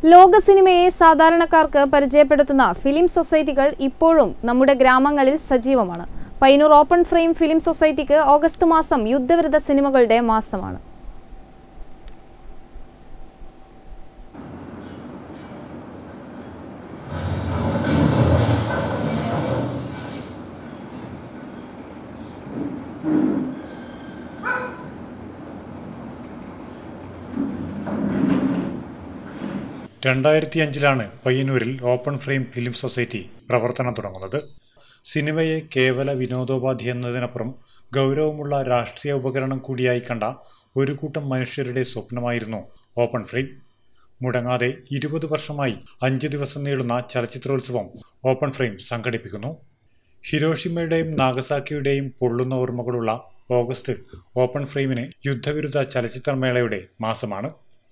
ലോക സിനിമയെ സാധാരണക്കാർക്ക് പരിചയപ്പെടുത്തുന്ന ഫിലിം സൊസൈറ്റികൾ ഇപ്പോഴും നമ്മുടെ ഗ്രാമങ്ങളിൽ സജീവമാണ്. പയ്യന്നൂർ ഓപ്പൺ ഫ്രെയിം ഫിലിം സൊസൈറ്റിക്ക് ഓഗസ്റ്റ് മാസം യുദ്ധവിരുദ്ധ സിനിമകളുടെ മാസമാണ്. പയ്യന്നൂരിൽ ഓപ്പൺ ഫ്രെയിം ഫിലിം സൊസൈറ്റി പ്രവർത്തനം തുടങ്ങുന്നത്. സിനിമയെ കേവല വിനോദോപാധി എന്നതിനപ്പുറം ഗൗരവമുള്ള രാഷ്ട്രീയ ഉപകരണം കൂടിയായി കണ്ട ഒരു കൂട്ടം മനുഷ്യരുടെ സ്വപ്നമായിരുന്നു ഓപ്പൺ ഫ്രെയിം. മുടങ്ങാതെ 20 വർഷമായി 5 ദിവസം നീളുന്ന ചലച്ചിത്രോത്സവം ഓപ്പൺ ഫ്രെയിം സംഘടിപ്പിക്കുന്നു. ഹിരോഷിമയുടെയും നാഗസാക്കിയുടെയും പൊള്ളുന്ന ഓർമ്മകളുള്ള ഓഗസ്റ്റ് ഓപ്പൺ ഫ്രെയിമിന് യുദ്ധവിരുദ്ധ ചലച്ചിത്രമേളയുടെ മാസമാണ്.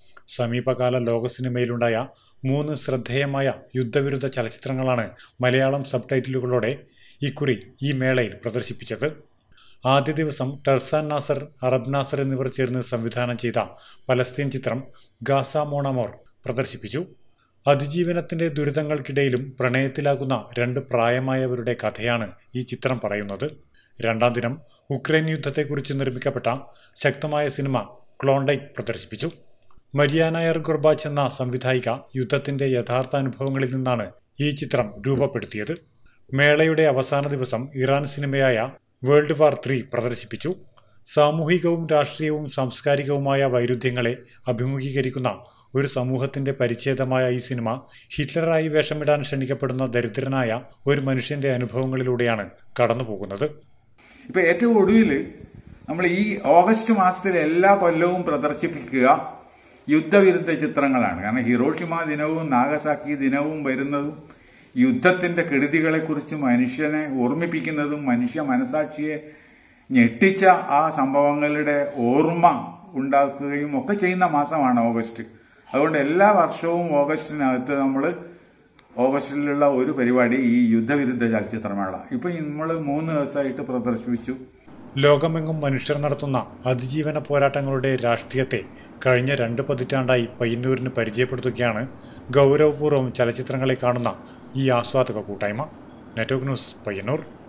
സമീപകാല ലോക സിനിമയിലുണ്ടായ 3 ശ്രദ്ധേയമായ യുദ്ധവിരുദ്ധ ചലച്ചിത്രങ്ങളാണ് മലയാളം സബ് ടൈറ്റിലുകളോടെ ഇക്കുറി ഈ മേളയിൽ പ്രദർശിപ്പിച്ചത്. ആദ്യ ദിവസം ടർസാൻ നാസർ, അറബ് നാസർ എന്നിവർ ചേർന്ന് സംവിധാനം ചെയ്ത പലസ്തീൻ ചിത്രം ഗാസ മോണമോർ പ്രദർശിപ്പിച്ചു. അതിജീവനത്തിന്റെ ദുരിതങ്ങൾക്കിടയിലും പ്രണയത്തിലാകുന്ന 2 പ്രായമായവരുടെ കഥയാണ് ഈ ചിത്രം പറയുന്നത്. രണ്ടാം ദിനം ഉക്രൈൻ യുദ്ധത്തെക്കുറിച്ച് നിർമ്മിക്കപ്പെട്ട ശക്തമായ സിനിമ ക്ലോണ്ടൈക്ക് പ്രദർശിപ്പിച്ചു. മരിയാന ഗോർബാച്ച് എന്ന സംവിധായിക യുദ്ധത്തിന്റെ യഥാർത്ഥ അനുഭവങ്ങളിൽ നിന്നാണ് ഈ ചിത്രം രൂപപ്പെടുത്തിയത്. മേളയുടെ അവസാന ദിവസം ഇറാൻ സിനിമയായ വേൾഡ് വാർ 3 പ്രദർശിപ്പിച്ചു. സാമൂഹികവും രാഷ്ട്രീയവും സാംസ്കാരികവുമായ വൈരുദ്ധ്യങ്ങളെ അഭിമുഖീകരിക്കുന്ന ഒരു സമൂഹത്തിന്റെ പരിച്ഛേദമായ ഈ സിനിമ ഹിറ്റ്ലറായി വേഷമിടാൻ ക്ഷണിക്കപ്പെടുന്ന ദരിദ്രനായ ഒരു മനുഷ്യന്റെ അനുഭവങ്ങളിലൂടെയാണ് കടന്നുപോകുന്നത്. ഇപ്പൊ ഏറ്റവും ഒടുവിൽ നമ്മൾ ഈ ഓഗസ്റ്റ് മാസത്തിൽ എല്ലാ കൊല്ലവും പ്രദർശിപ്പിക്കുക യുദ്ധവിരുദ്ധ ചിത്രങ്ങളാണ്. കാരണം ഹിരോഷിമ ദിനവും നാഗസാക്കി ദിനവും വരുന്നതും യുദ്ധത്തിന്റെ കെടുതികളെക്കുറിച്ച് മനുഷ്യനെ ഓർമ്മിപ്പിക്കുന്നതും മനുഷ്യ മനസാക്ഷിയെ ഞെട്ടിച്ച ആ സംഭവങ്ങളുടെ ഓർമ്മ ഉണ്ടാക്കുകയും ഒക്കെ ചെയ്യുന്ന മാസമാണ് ഓഗസ്റ്റ്. അതുകൊണ്ട് എല്ലാ വർഷവും ഓഗസ്റ്റിനകത്ത് ഓഗസ്റ്റിലുള്ള ഒരു പരിപാടി ഈ യുദ്ധവിരുദ്ധ ചലച്ചിത്രമേള ഇപ്പൊ നമ്മൾ 3 ദിവസമായിട്ട് പ്രദർശിപ്പിച്ചു. ലോകമെങ്ങും മനുഷ്യർ നടത്തുന്ന അതിജീവന പോരാട്ടങ്ങളുടെ രാഷ്ട്രീയത്തെ കഴിഞ്ഞ 2 പതിറ്റാണ്ടായി പയ്യന്നൂരിന് പരിചയപ്പെടുത്തുകയാണ് ഗൗരവപൂർവ്വം ചലച്ചിത്രങ്ങളെ കാണുന്ന ഈ ആസ്വാദക കൂട്ടായ്മ. Network news, Payyanur.